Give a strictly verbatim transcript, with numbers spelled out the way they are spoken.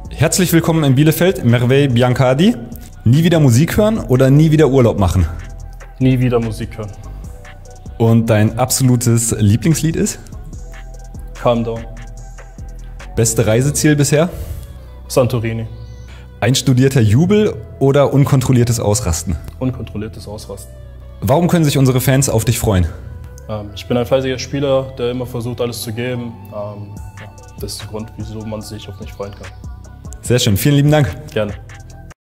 Herzlich willkommen in Bielefeld, Merveille Biancardi. Nie wieder Musik hören oder nie wieder Urlaub machen? Nie wieder Musik hören. Und dein absolutes Lieblingslied ist? Calm Down. Beste Reiseziel bisher? Santorini. Einstudierter Jubel oder unkontrolliertes Ausrasten? Unkontrolliertes Ausrasten. Warum können sich unsere Fans auf dich freuen? Ähm, ich bin ein fleißiger Spieler, der immer versucht, alles zu geben. Ähm, ja, das ist der Grund, wieso man sich auf mich freuen kann. Sehr schön, vielen lieben Dank. Gerne.